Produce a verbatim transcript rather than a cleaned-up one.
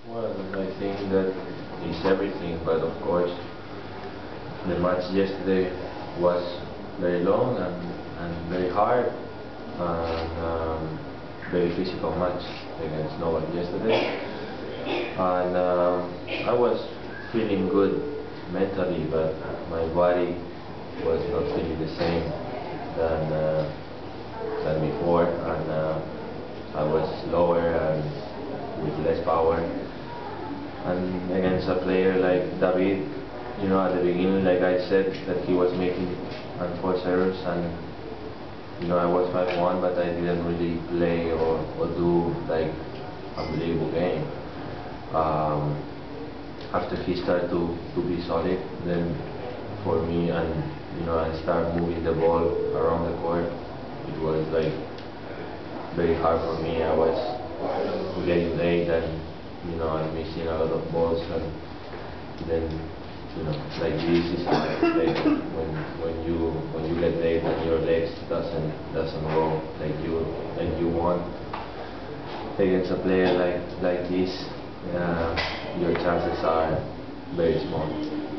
Well, I think that is everything, but of course, the match yesterday was very long and, and very hard, and um, very physical match against Novak yesterday. And um, I was feeling good mentally, but my body was not feeling the same than uh, than before, and uh, I was slower and with less power. And against a player like David, you know, at the beginning, like I said, that he was making unforced errors, and you know, I was five one, but I didn't really play or, or do like unbelievable game. Um, after he started to, to be solid, then for me, and you know, I started moving the ball around the court, it was like very hard for me. I was getting late, and you know, I'm missing a lot of balls, and then you know, like this is like when when you when you get late and your legs doesn't doesn't go like you like you want against a player like like this, uh, your chances are very small.